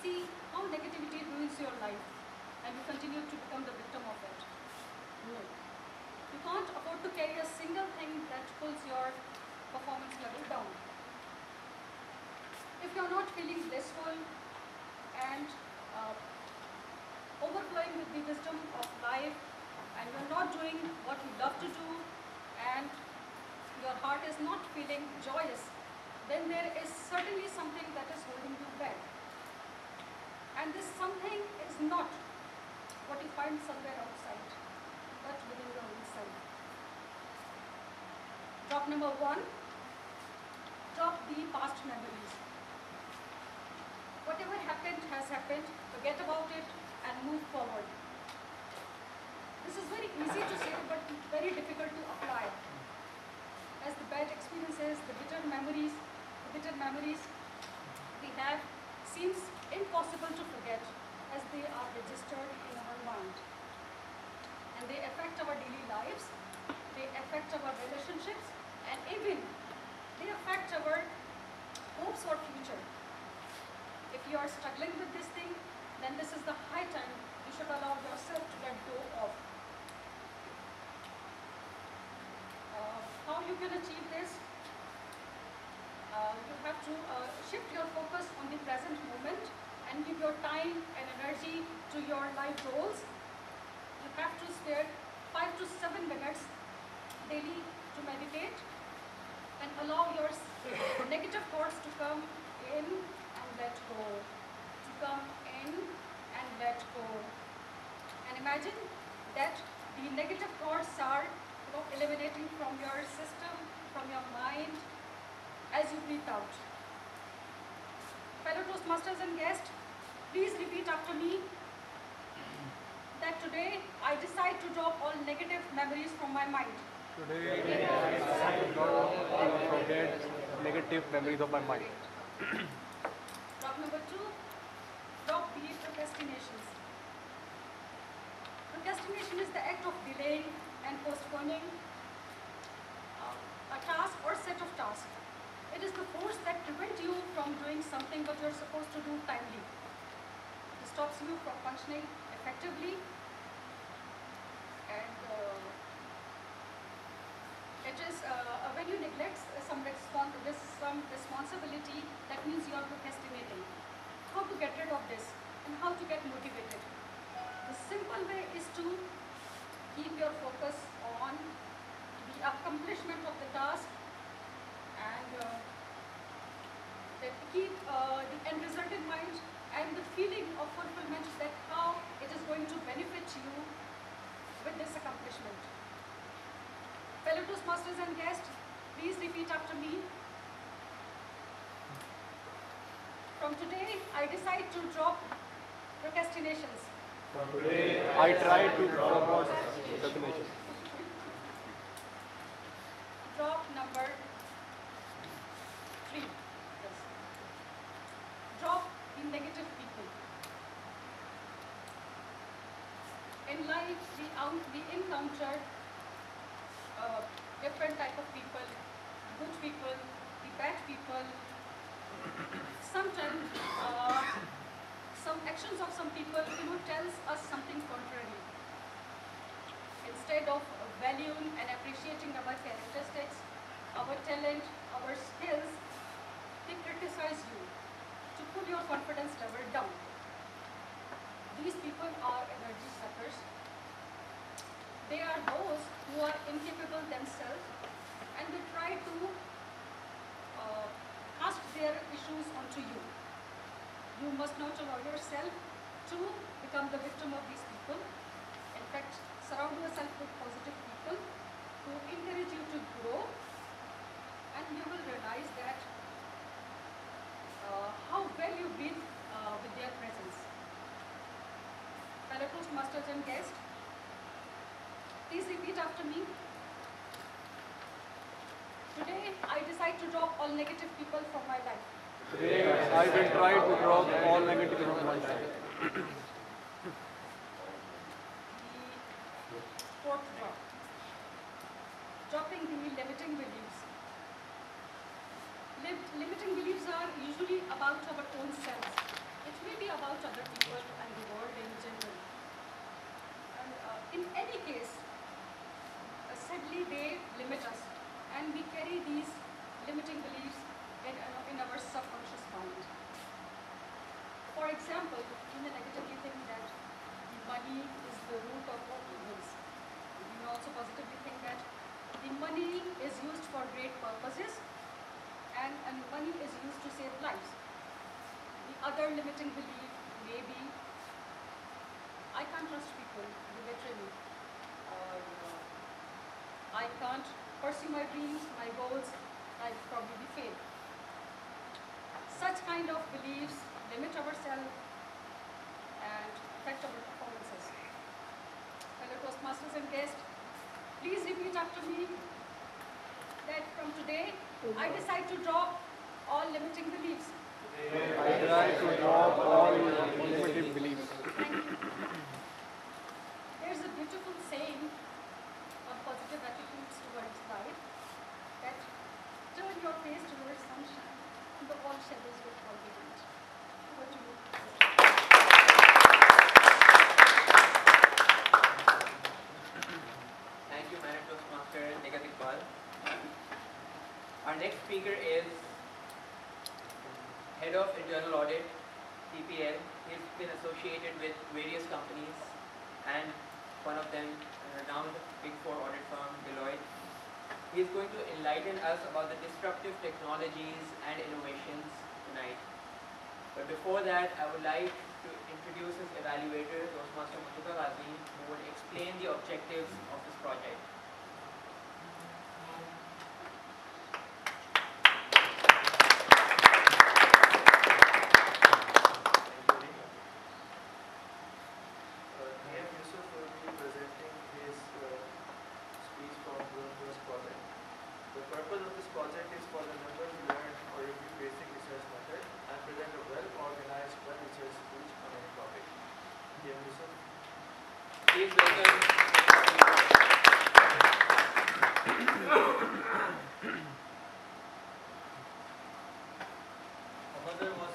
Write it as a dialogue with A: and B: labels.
A: see how negativity ruins your life and you continue to become the victim of it. No. You can't afford to carry a single thing that pulls your performance level down. If you're not feeling blissful and overflowing with the wisdom of life, and you're not doing what you love to do, and your heart is not feeling joyous, then there is certainly something that is holding you back. And this something is not what you find somewhere outside, but within your own self. Drop number 1, drop the past memories. Whatever happened has happened, forget about it and move forward. This is very easy to say, but very difficult to apply. As the bad experiences, the bitter memories we have seems impossible to forget, as they are registered in our mind. And they affect our daily lives, they affect our relationships, and even they affect our hopes for future. If you are struggling with this thing, then this is the high time you should allow yourself to let go of. How you can achieve this? You have to shift your focus on the present moment and give your time and energy to your life goals. You have to spare 5 to 7 minutes daily to meditate and allow your negative thoughts to come in and let go. To come in and let go. And imagine that the negative thoughts are eliminating from your system, from your mind, as you breathe out. Fellow Toastmasters and guests, please repeat after me that today I decide to drop all negative memories from my mind.
B: Today I decide to forget negative memories of my mind.
A: Drop number 2, drop the procrastinations. Procrastination is the act of delaying and postponing a task or set of tasks. It is the force that prevents you from doing something what you are supposed to do timely. It stops you from functioning effectively, and it is when you neglect some responsibility, that means you are procrastinating. How to get rid of this and how to get motivated? The simple way is to keep your focus on the accomplishment of the task and keep the end result in mind and the feeling of fulfillment, that how it is going to benefit you with this accomplishment. Fellow Toastmasters and guests, please repeat after me. From today, I decide to drop procrastinations.
B: From today I try to drop procrastination.
A: Drop number 3. Yes. Drop the negative people. In life, we encounter different type of people, good people, the bad people. Sometimes some actions of some people tells us something contrary. Instead of valuing and appreciating our characteristics, our talent, our skills, they criticize you to put your confidence level down. These people are energy suckers. They are those who are incapable themselves, and they try to cast their issues onto you. You must not allow yourself to become the victim of these people. In fact, surround yourself with positive people who encourage you to grow, and you will realize that how well you breathe with their presence. Fellow Toastmasters and guests, please repeat after me. Today, I decide to drop all negative people from my life.
B: Today I will try to drop all negativity from my life.
A: The 4th drop. Dropping the limiting beliefs. Limiting beliefs are usually about our own selves. It may be about about other people and the world in general. And in any case, sadly they limit us, and we carry these limiting beliefs in our subconscious mind. For example, you may negatively think that the money is the root of all evils. You may also positively think that the money is used for great purposes, and money is used to save lives. The other limiting belief may be, I can't trust people, they betray me. Or I can't pursue my dreams, my goals, I'll probably fail. Such kind of beliefs limit ourselves and affect our performances. Fellow Toastmasters and guests, please repeat after me that from today, I decide to drop all limiting beliefs.
B: I try to drop all limiting beliefs.
A: Thank you. There's a beautiful saying of positive attitudes towards life that turn your face towards sunshine and the all shadows will fall behind. Over to you.
C: Thank you, Managed Toastmaster Nigat Iqbal. Our next speaker is Head of Internal Audit, TPL. He's been associated with various companies and one of them, a renowned Big Four audit firm, Deloitte. He is going to enlighten us about the disruptive technologies and innovations tonight. But before that, I would like to introduce his evaluator, Toastmaster Muthuka Ghazi, who will explain the objectives of this project.
D: Niyam Yusuf will be presenting his speech from Bloomberg's project. The purpose of this project is for the members to learn or review basic research method and present a well-organized, well-researched speech on any topic. Niyam Yusuf.
C: Please welcome.
D: My mother was